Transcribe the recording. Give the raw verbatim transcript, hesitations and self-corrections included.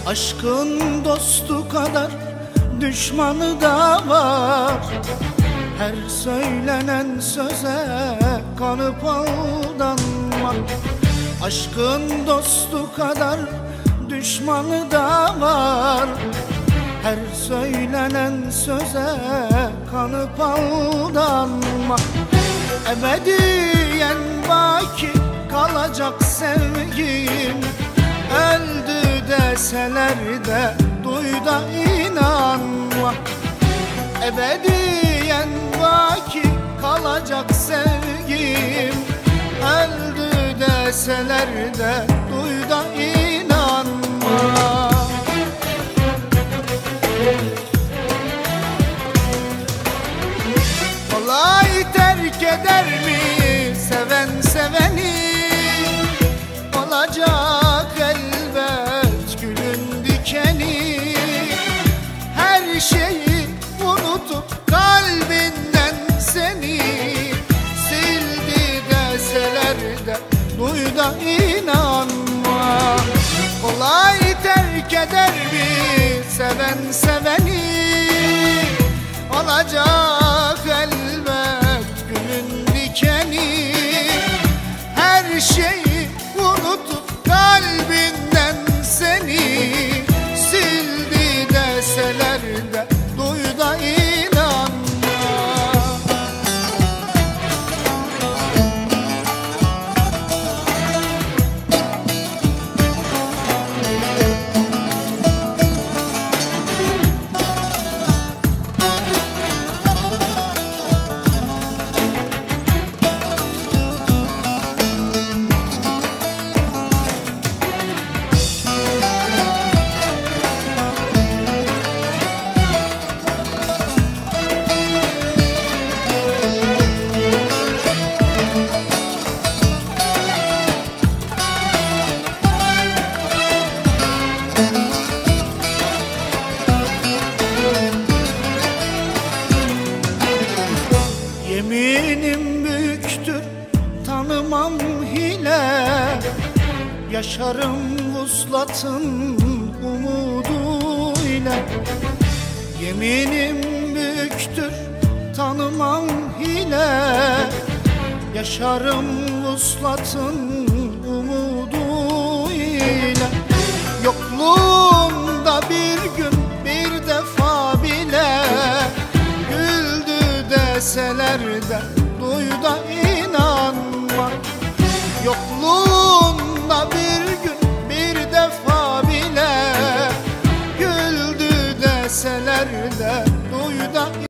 Aşkın dostu kadar düşmanı da var. Her söylenen söze kanıp aldanma. Aşkın dostu kadar düşmanı da var. Her söylenen söze kanıp aldanma. Ebediyen baki kalacak sevgim. Öldü deseler de duy da inanma. Ebediyen baki kalacak sevgim. Öldü deseler de duy da inanma. Kolay terk eder mi seven seveni? Olacak elbet gülün dikeni. Her şeyi unutup kalbinden seni sildi deseler de duy da inanma. Kolay terk eder mi seven seveni? Olacak elbet gülün dikeni. Her şeyi unutup kalbinden seni sildi deseler de duy da inanma. Yeminim büyüktür, tanımam hile. Yaşarım vuslatın umudu ile. Yeminim büyüktür, tanımam hile. Yaşarım vuslatın umudu ile. Yokluğumda bir gün bir defa bile deseler de duy da inanma. Yokluğum